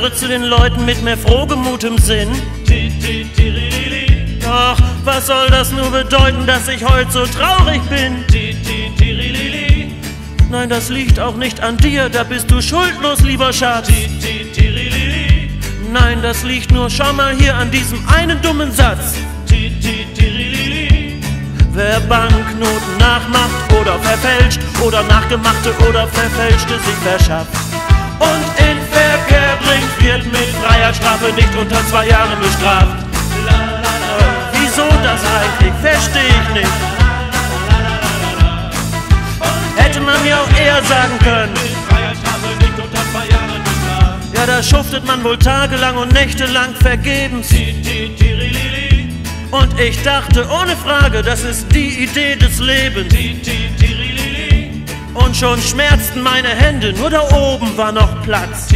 gehöre zu den Leuten mit mehr frohgemutem Sinn. Doch was soll das nur bedeuten, dass ich heute so traurig bin? Nein, das liegt auch nicht an dir, da bist du schuldlos, lieber Schatz. Nein, das liegt nur, schau mal hier an diesem einen dummen Satz. Wer Banknoten nachmacht oder verfälscht oder nachgemachte oder verfälschte sich verschafft und in Verkehr bringt, wird mit Freiheitsstrafe nicht unter 2 Jahren bestraft. Wieso das eigentlich? Versteh ich nicht. Hätte man mir auch eher sagen können. Ja, da schuftet man wohl tagelang und nächtelang vergebens. Und ich dachte, ohne Frage, das ist die Idee des Lebens. Und schon schmerzten meine Hände, nur da oben war noch Platz.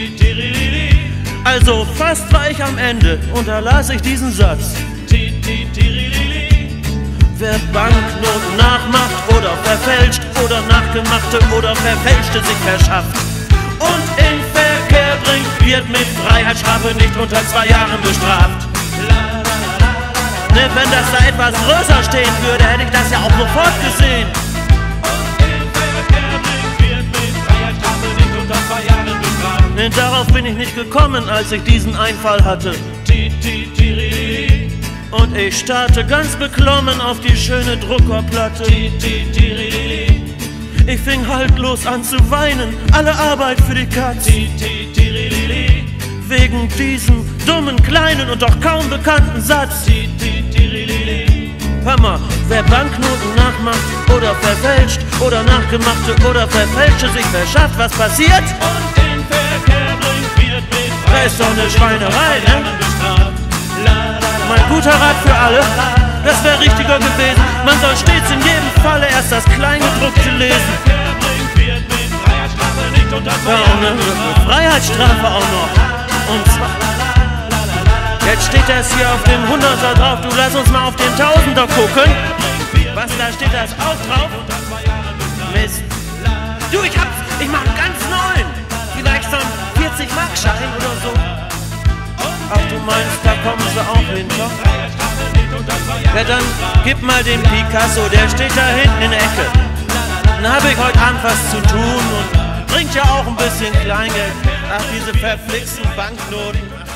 Also fast war ich am Ende und da las ich diesen Satz. Wer Banknoten nachmacht oder verfälscht oder nachgemachte oder verfälschte sich verschafft und in Verkehr bringt, wird mit Freiheitsstrafe nicht unter 2 Jahren bestraft. Ne, wenn das da etwas größer stehen würde, hätte ich das ja auch sofort gesehen. Ne, darauf bin ich nicht gekommen, als ich diesen Einfall hatte. Und ich starrte ganz beklommen auf die schöne Druckerplatte. Ich fing haltlos an zu weinen, alle Arbeit für die Katz. Wegen diesem dummen, kleinen und doch kaum bekannten Satz. Hör mal, wer Banknoten nachmacht oder verfälscht oder nachgemachte oder verfälschte sich verschafft, was passiert? Da ist doch eine Schweinerei, ne? Mein guter Rat für alle, das wäre richtiger gewesen. Man soll stets in jedem Falle erst das Kleingedruckte lesen. Ja, und eine Freiheitsstrafe auch noch. Und zwar, jetzt steht das hier auf dem 100er drauf. Du, lass uns mal auf den 1000er gucken. Was, da steht das auch drauf? Mist. Du, ich mach einen ganz neuen. Vielleicht so einen 40-Mark-Schein oder so. Ach, du meinst, da kommen sie auch hinter? Ja, dann gib mal den Picasso, der steht da hinten in der Ecke. Dann habe ich heute Abend was zu tun und bringt ja auch ein bisschen Kleingeld. Ach, diese verflixten Banknoten.